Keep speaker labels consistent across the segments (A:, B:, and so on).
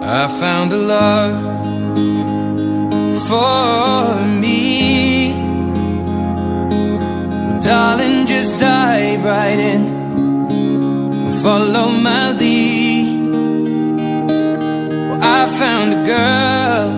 A: I found a love for me. Well, darling, just dive right in and follow my lead. Well, I found a girl,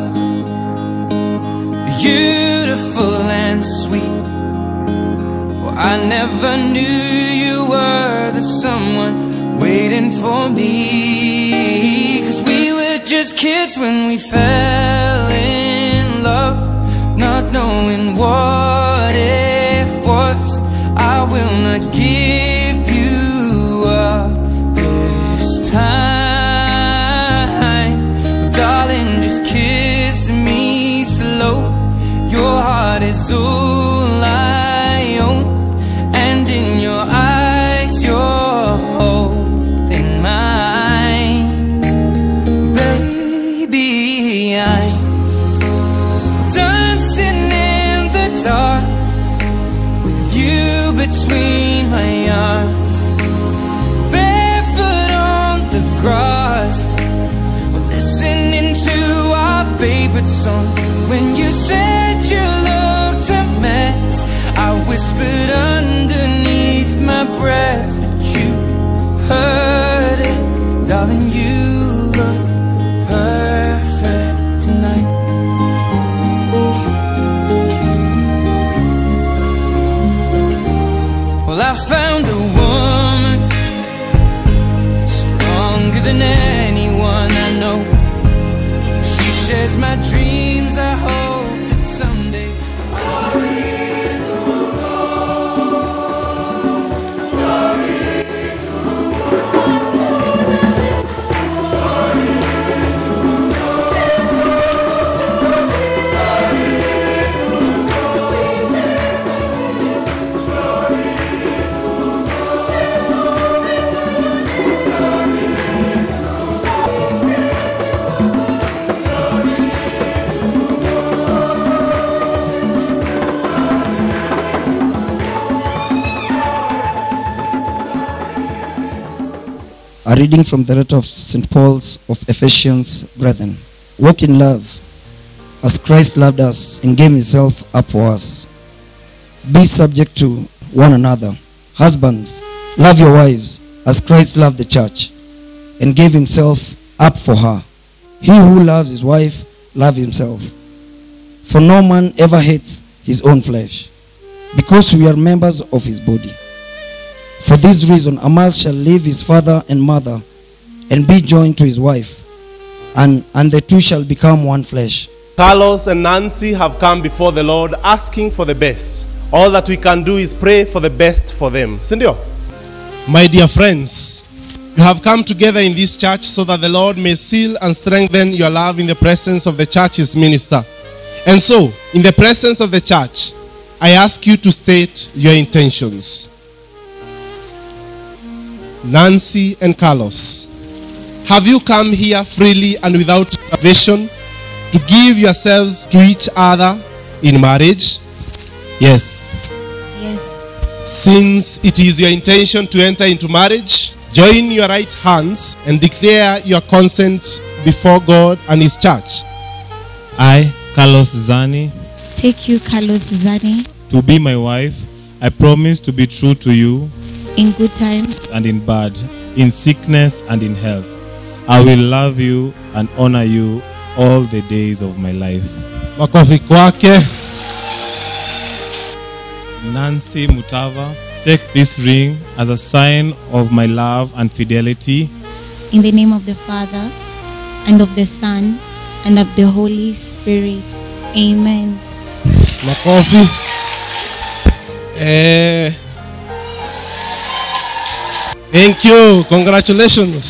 A: beautiful and sweet. Well, I never knew you were the someone waiting for me. 'Cause we were just kids when we fell in love, not knowing what it was. I will not give you up this time. Darling, just kiss me slow. Your heart is all I own, and in your eyes you're holding mine. Baby, I'm dancing in the dark with you between my arms, barefoot on the grass, listening to our favorite song. When you said you looked a mess, I whispered underneath my breath, but you heard it. Darling, you look perfect tonight. Well, I found a woman stronger than anyone I know. She shares my dreams. I hope that someday
B: A reading from the letter of St. Paul's of Ephesians. Brethren, walk in love, as Christ loved us and gave himself up for us. Be subject to one another. Husbands, love your wives, as Christ loved the church and gave himself up for her. He who loves his wife loves himself. For no man ever hates his own flesh, because we are members of his body. For this reason, a man shall leave his father and mother and be joined to his wife, and the two shall become one flesh.
C: Carlos and Nancy have come before the Lord asking for the best. All that we can do is pray for the best for them. Sindio? My dear friends, you have come together in this church so that the Lord may seal and strengthen your love in the presence of the church's minister. And so, in the presence of the church, I ask you to state your intentions. Nancy and Carlos, have you come here freely and without reservation to give yourselves to each other in marriage?
D: Yes.
E: Yes.
C: Since it is your intention to enter into marriage, join your right hands and declare your consent before God and his church.
D: I, Carlos Zani,
E: Take you, Carlos Zani,
D: to be my wife, I promise to be true to you
E: in good times
D: and in bad, in sickness and in health. I will love you and honor you all the days of my life.
C: Makofi kwake.
D: Nancy Mutava, take this ring as a sign of my love and fidelity.
E: in the name of the Father, and of the Son, and of the Holy Spirit. Amen.
C: Makofi. Thank you. Congratulations.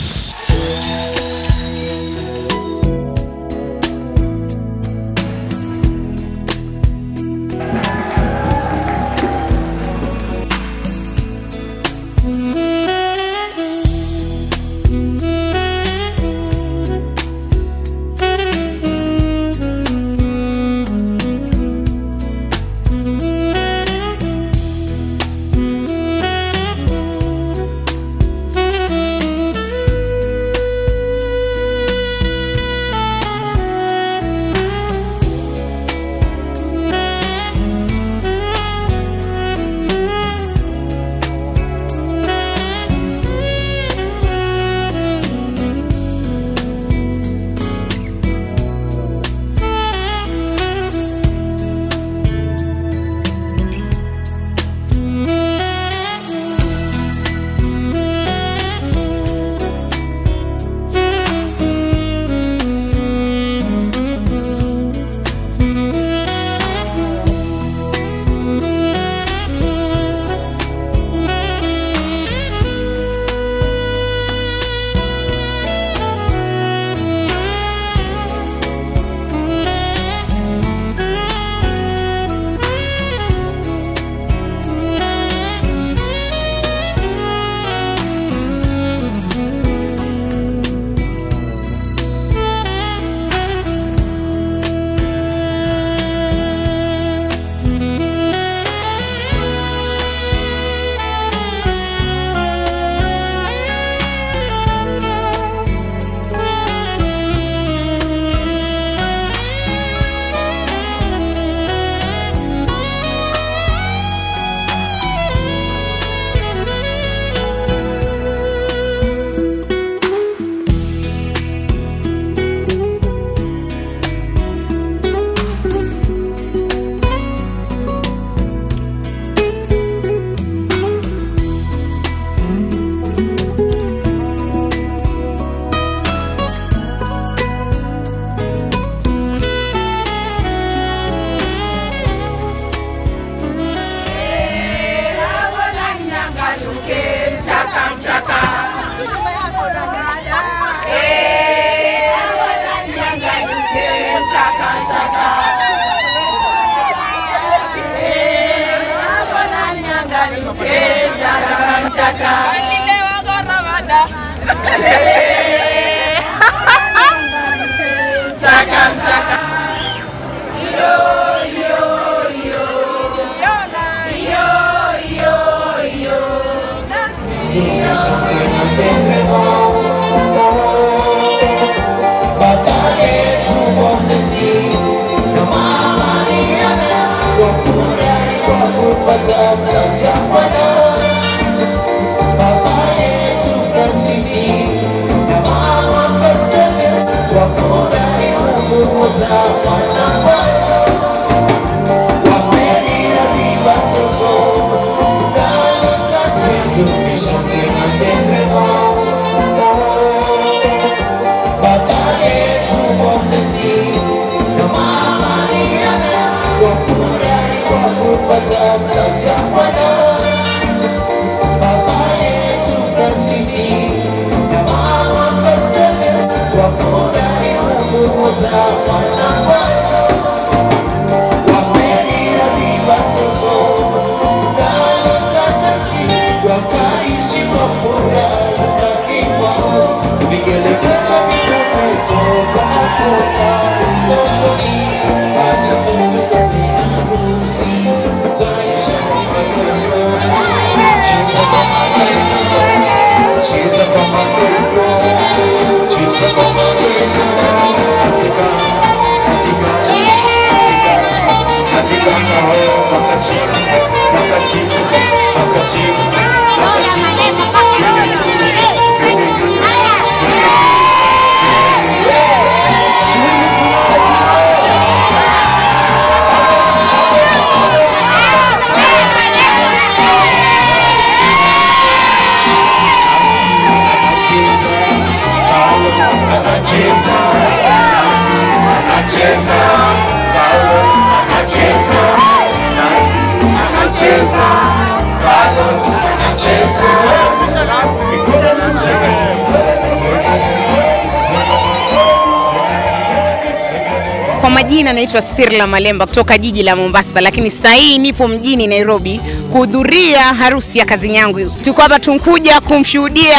F: Kwa majina naitwa Sirla Malemba kutoka jiji la Mombasa, lakini sasa hii nipo mjini Nairobi kuhudhuria harusi ya kazi yangu. Tuko hapa tunkuja kumshuhudia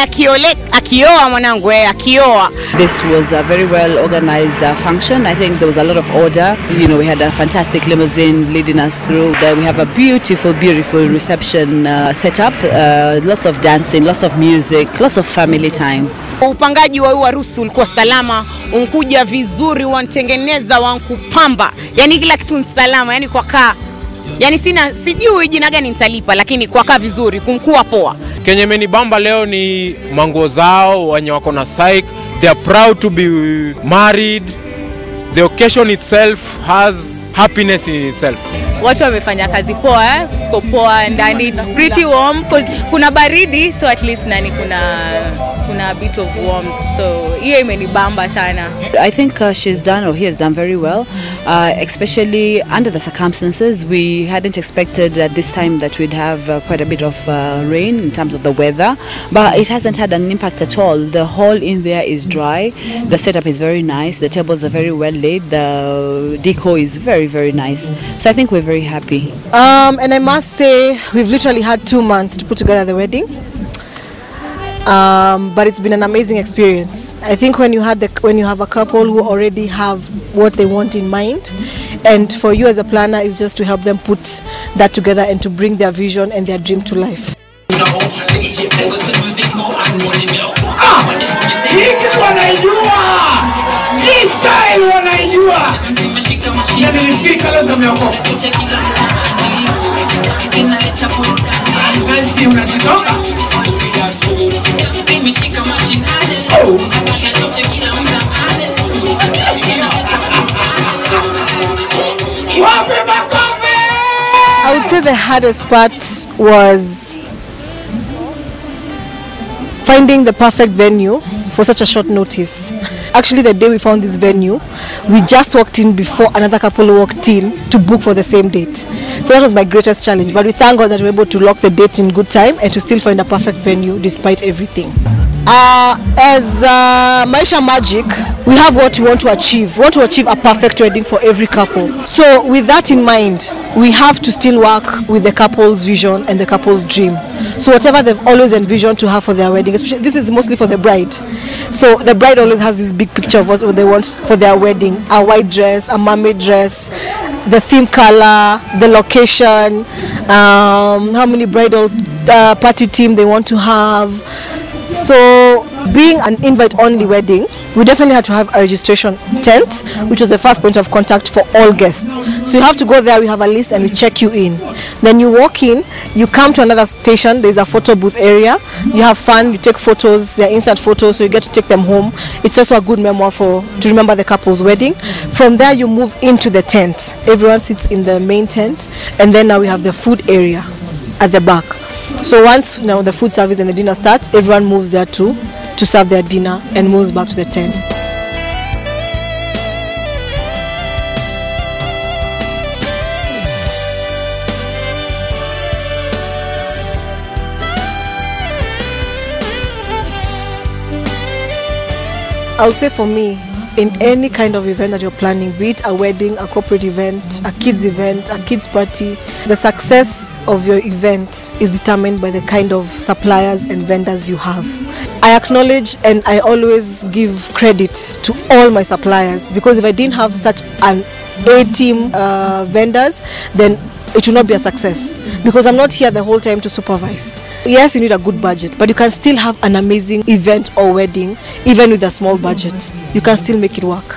F: akioa mwanangu akioa.
G: This was a very well organized function. I think there was a lot of order. You know, we had a fantastic limousine leading us through. We have a beautiful reception set up. Lots of dancing, lots of music, lots of family time.
F: Upangaji wa huu harusi ulikuwa salama, unkuja vizuri, wantengeneza, wankupamba. Yani kila kitu ni salama, yani kwa kaa. Yani sijui jina gani nitalipa, lakini kwa kaa vizuri, kumkuwa poa.
H: Kenye menibamba leo ni manguo zao, wenye wako na psych. They are proud to be married. The occasion itself has happiness in itself.
I: Watu wamefanya kazi poa, and it's pretty warm because kuna baridi, so at least kuna a bit of warmth, so hiyo imenibamba sana.
G: I think he has done very well, especially under the circumstances. We hadn't expected at this time that we'd have quite a bit of rain in terms of the weather, but it hasn't had an impact at all. The hall in there is dry, the setup is very nice, the tables are very well laid, the decor is very, very nice. So I think we're very happy.
J: And I must say we've literally had 2 months to put together the wedding. But it's been an amazing experience. I think when you have a couple who already have what they want in mind, and for you as a planner is just to help them put that together and to bring their vision and their dream to life. I would say the hardest part was finding the perfect venue for such a short notice. Actually, the day we found this venue, we just walked in before another couple walked in to book for the same date. So that was my greatest challenge, but we thank God that we were able to lock the date in good time and to still find a perfect venue despite everything. As Maisha Magic, we have what we want to achieve. We want to achieve a perfect wedding for every couple. So with that in mind, we have to still work with the couple's vision and the couple's dream. So whatever they've always envisioned to have for their wedding, especially this is mostly for the bride. So the bride always has this big picture of what they want for their wedding: a white dress, a mermaid dress, the theme color, the location, how many bridal party team they want to have. So being an invite-only wedding, we definitely had to have a registration tent, which was the first point of contact for all guests. So you have to go there, we have a list and we check you in. Then you walk in, you come to another station, there's a photo booth area. You have fun, you take photos, they're instant photos, so you get to take them home. It's also a good memoir to remember the couple's wedding. From there you move into the tent. Everyone sits in the main tent, and then now we have the food area at the back. So once now the food service and the dinner starts, everyone moves there to serve their dinner and moves back to the tent. I'll say for me, in any kind of event that you're planning, be it a wedding, a corporate event, a kids party, the success of your event is determined by the kind of suppliers and vendors you have. I acknowledge and I always give credit to all my suppliers, because if I didn't have such an A-team vendors, then it will not be a success, because I'm not here the whole time to supervise. Yes, you need a good budget, but you can still have an amazing event or wedding even with a small budget. You can still make it work.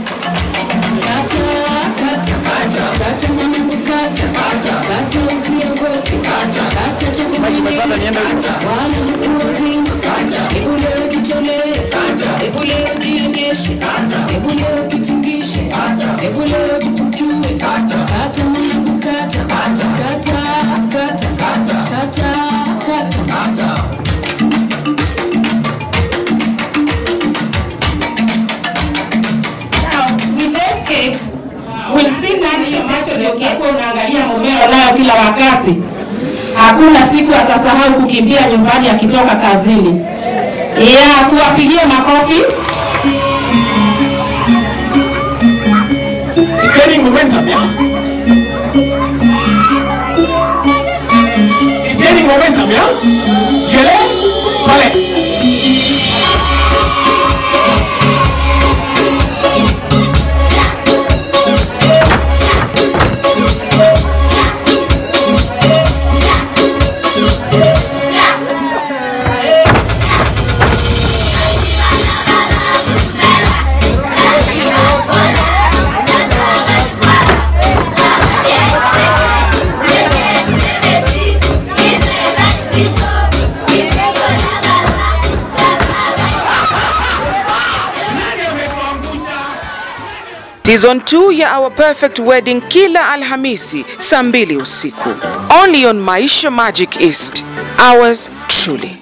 K: Unaangalia mumeo nayo kila wakati, hakuna siku atasahau kukimbia nyumbani akitoka kazini. Tuwapigie makofi.
L: It's getting momentum, yeah? It's getting momentum, yeah? Jele, pale.
M: Season 2 ya Our Perfect Wedding kila Alhamisi saa 2 usiku. Only on Maisha Magic East. Ours truly.